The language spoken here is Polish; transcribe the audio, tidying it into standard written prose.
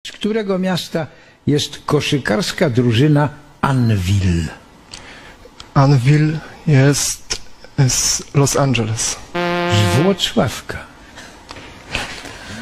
Z którego miasta jest koszykarska drużyna Anvil? Anvil jest z Los Angeles. Z Włocławka.